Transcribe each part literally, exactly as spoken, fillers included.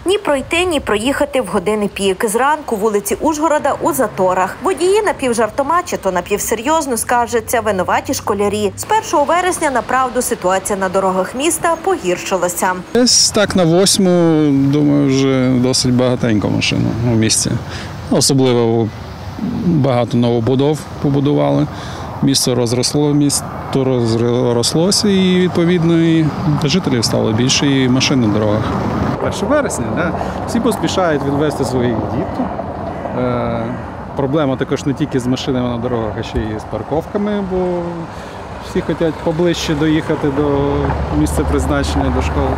Ні пройти, ні проїхати в години пік. Зранку вулиці Ужгорода у заторах. Водії напівжартома чи то напівсерйозно скаржаться винуваті школярі. З першого вересня, направду, ситуація на дорогах міста погіршилася. Десь так на восьму, думаю, вже досить багатенько машин у місті. Особливо багато новобудов побудували. Місто розросло, місто розрослося і, відповідно, і жителів стало більше, і машин на дорогах. першого вересня, да? Всі поспішають відвезти своїх діток. Е, проблема також не тільки з машинами на дорогах, а ще й з парковками, бо всі хочуть поближче доїхати до місця призначення, до школи.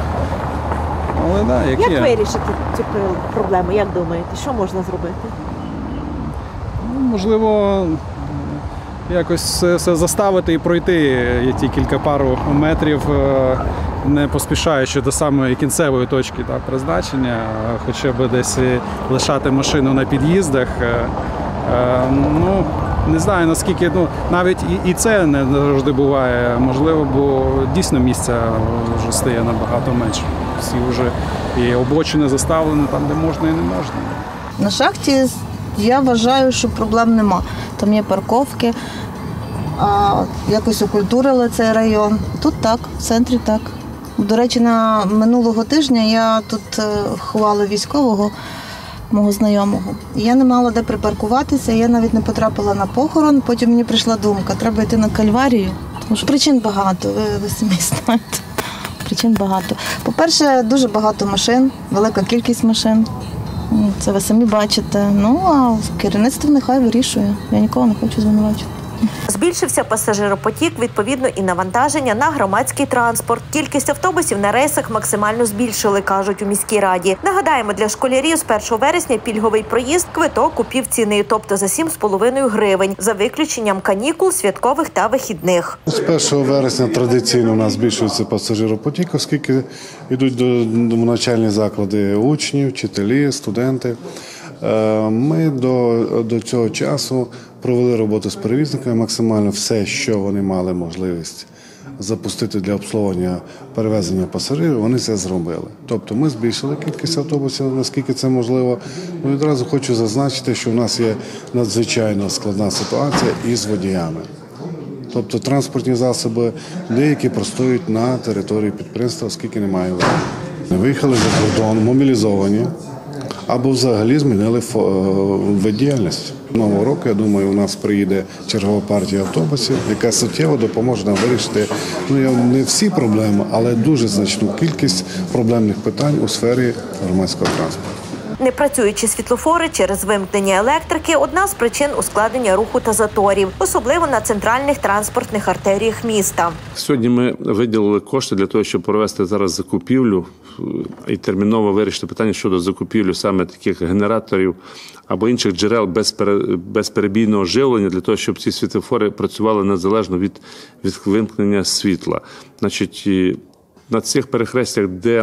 Але, да, як Як є. вирішити цю проблему, як думаєте, що можна зробити? Ну, можливо, якось все заставити і пройти ті кілька пару метрів, не поспішаючи до самої кінцевої точки так, призначення, хоча б десь лишати машину на під'їздах. Ну, не знаю, наскільки, ну, навіть і, і це не завжди буває можливо, бо дійсно місця вже стає набагато менше. Всі вже і обочини заставлені там, де можна і не можна. На шахті я вважаю, що проблем нема. Там є парковки, а якось окультурили цей район. Тут так, в центрі так. До речі, на минулого тижня я тут ховала військового, мого знайомого. Я не мала де припаркуватися, я навіть не потрапила на похорон. Потім мені прийшла думка, треба йти на Кальварію. Тому що причин багато, ви, ви самі знаєте. Причин багато. По-перше, дуже багато машин, велика кількість машин. Це ви самі бачите. Ну, а керівництво нехай вирішує. Я нікого не хочу звинувачувати. Збільшився пасажиропотік, відповідно, і навантаження на громадський транспорт. Кількість автобусів на рейсах максимально збільшили, кажуть у міській раді. Нагадаємо, для школярів з першого вересня пільговий проїзд квиток у півціни, тобто за сім з половиною гривень, за виключенням канікул, святкових та вихідних. З першого вересня традиційно у нас збільшується пасажиропотік, оскільки йдуть до, до навчальні заклади учні, вчителі, студенти. Ми до, до цього часу провели роботу з перевізниками, максимально все, що вони мали можливість запустити для обслуговування перевезення пасажирів, вони це зробили. Тобто ми збільшили кількість автобусів, наскільки це можливо. Ну, відразу хочу зазначити, що в нас є надзвичайно складна ситуація із водіями. Тобто транспортні засоби деякі простоюють на території підприємства, оскільки немає води. Виїхали за кордон, мобілізовані, або взагалі змінили вид діяльності. Нового року, я думаю, у нас приїде чергова партія автобусів, яка суттєво допоможе нам вирішити ну, не всі проблеми, але дуже значну кількість проблемних питань у сфері громадського транспорту. Непрацюючі світлофори через вимкнення електрики – одна з причин ускладнення руху та заторів, особливо на центральних транспортних артеріях міста. Сьогодні ми виділили кошти для того, щоб провести зараз закупівлю і терміново вирішити питання щодо закупівлі саме таких генераторів або інших джерел безперебійного живлення для того, щоб ці світлофори працювали незалежно від, від вимкнення світла. Значить, на цих перехрестях, де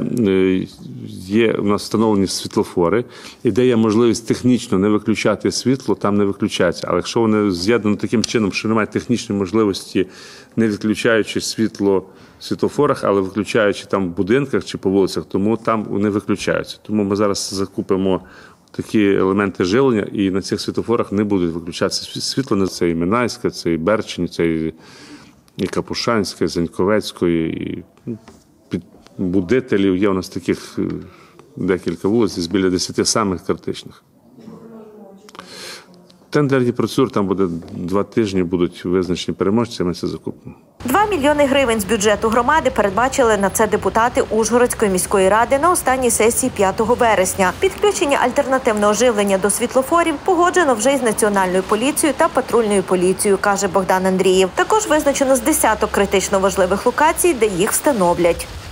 є у нас встановлені світлофори, і де є можливість технічно не виключати світло, там не виключається. Але якщо вони з'єднані таким чином, що немає технічної можливості, не відключаючи світло в світлофорах, але виключаючи там в будинках чи по вулицях, тому там вони виключаються. Тому ми зараз закупимо такі елементи живлення, і на цих світлофорах не будуть виключатися світло. Це і Минайське, це і Берчень, це і Капушанське, Заньковецької, і будителів. Є у нас таких декілька вулиць, біля десяти самих критичних. Тендерні процедури, там буде два тижні, будуть визначені переможці, ми це закупимо. Два мільйони гривень з бюджету громади передбачили на це депутати Ужгородської міської ради на останній сесії п'ятого вересня. Підключення альтернативного живлення до світлофорів погоджено вже із Національною поліцією та патрульною поліцією, каже Богдан Андрієв. Також визначено з десяток критично важливих локацій, де їх встановлять.